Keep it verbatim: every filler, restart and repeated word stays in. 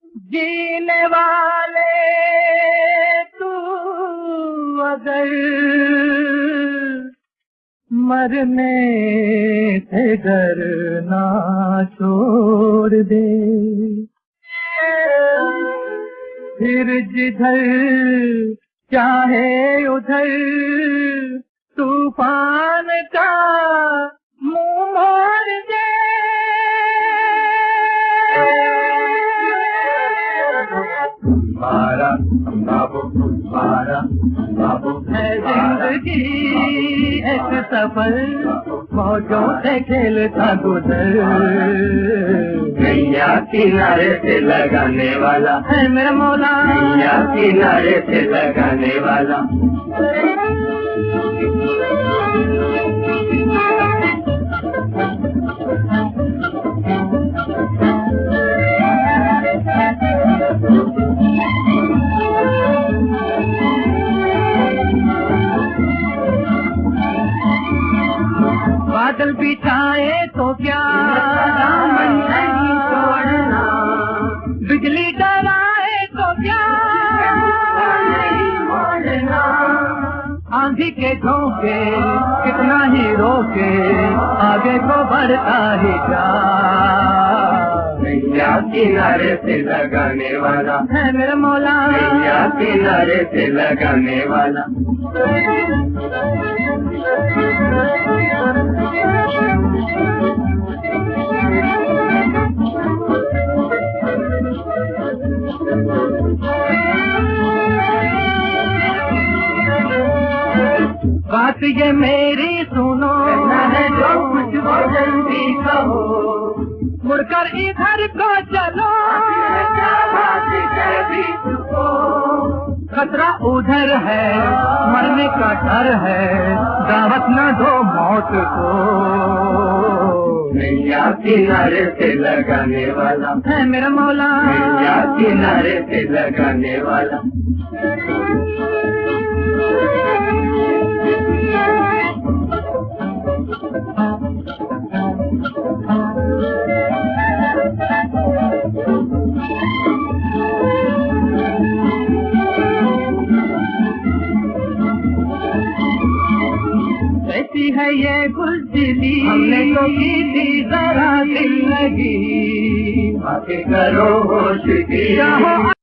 जीने वाले तू अगर मरने से डरना छोड़ दे, फिर जिधर चाहे उधर तूफान का मुंह मोड़ दे। बारा बाबू बारा बाबू है जिंदगी एक सफर, मौजों से खेलता गुजर। नैया किनारे से लगाने वाला है मेरा मौला, नैया किनारे से लगाने वाला। बादल भी छाए तो क्या नहीं छोड़ना, बिजली डराए तो क्या नहीं मोड़ना, आंधी के झोंके कितना ही रोके आगे को बढ़ता ही जा। नैया किनारे से लगाने वाला है मेरा मौला, नैया किनारे से लगाने वाला। बात ये मेरी सुनो, है जो कुछ वो जल्दी कहो, मुड़कर इधर को चलो, खतरा उधर है, मरने का डर है, दावत न दो मौत को। नैया किनारे से लगाने वाला है मेरा मौला, नैया किनारे से लगाने वाला। कैसी है ये बुज़दिली, हमने तो की थी जरा दिल लगी, बातें करो होश की।